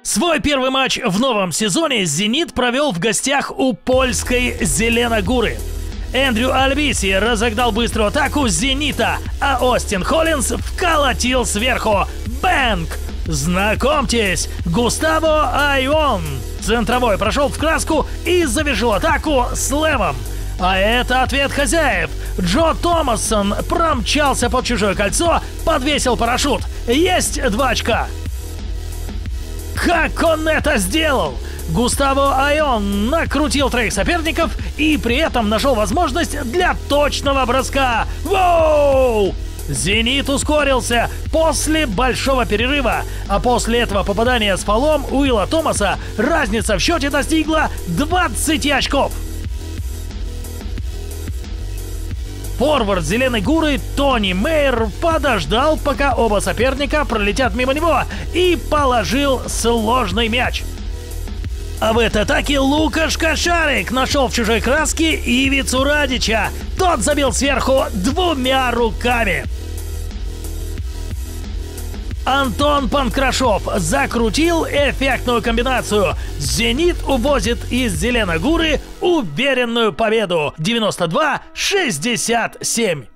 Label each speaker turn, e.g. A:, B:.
A: Свой первый матч в новом сезоне «Зенит» провел в гостях у польской «Зеленогуры». Эндрю Альвиси разогнал быструю атаку «Зенита», а Остин Холлинс вколотил сверху. Бэнк! Знакомьтесь, Густаво Айон. Центровой прошел в краску и завершил атаку слэмом. А это ответ хозяев. Джо Томасон промчался под чужое кольцо, подвесил парашют. Есть 2 очка. Как он это сделал? Густаво Айон накрутил 3 соперников и при этом нашел возможность для точного броска. Воу! «Зенит» ускорился после большого перерыва, а после этого попадания с фолом Уилла Томаса разница в счете достигла 20 очков. Форвард «Зеленой Гуры» Тони Мейер подождал, пока оба соперника пролетят мимо него, и положил сложный мяч. А в этой атаке Лукаш Кошарик нашел в чужой краске Ивицу Радича. Тот забил сверху 2 руками. Антон Панкрашов закрутил эффектную комбинацию. «Зенит» увозит из «Зеленогуры» уверенную победу 92-67.